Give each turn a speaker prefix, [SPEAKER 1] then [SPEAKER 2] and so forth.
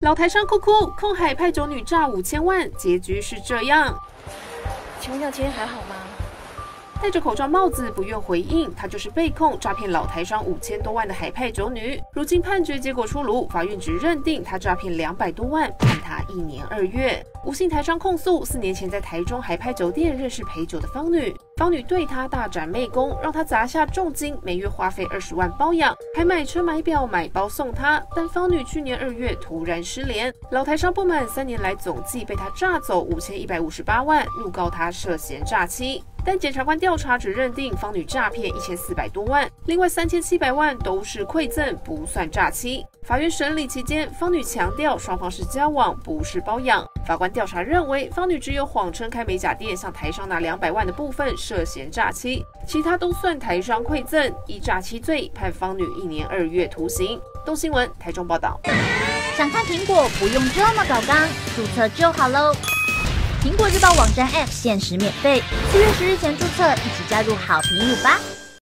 [SPEAKER 1] 老台商哭哭，控海派酒女诈5000万，结局是这样。
[SPEAKER 2] 请问一下，今天还好吗？
[SPEAKER 1] 戴着口罩帽子，不愿回应，她就是被控诈骗老台商5000多万的海派酒女。如今判决结果出炉，法院只认定她诈骗200多万，判她1年2月。吴姓台商控诉，4年前在台中海派酒店认识陪酒的方女，方女对他大展媚功，让他砸下重金，每月花费20万包养，还买车买表买包送他。但方女去年2月突然失联，老台商不满3年来总计被他诈走5158万，怒告他涉嫌诈欺。但检察官调查只认定方女诈骗1400多万，另外3700万都是馈赠，不算诈欺。法院审理期间，方女强调双方是交往，不是包养。法官调查认为，方女只有谎称开美甲店向台商拿200万的部分涉嫌诈欺，其他都算台商馈赠，依诈欺罪判方女1年2月徒刑。东新闻台中报道。
[SPEAKER 3] 想看苹果不用这么搞纲，注册就好喽。苹果日报网站 App 限时免费，4月10日前注册，一起加入好评5吧。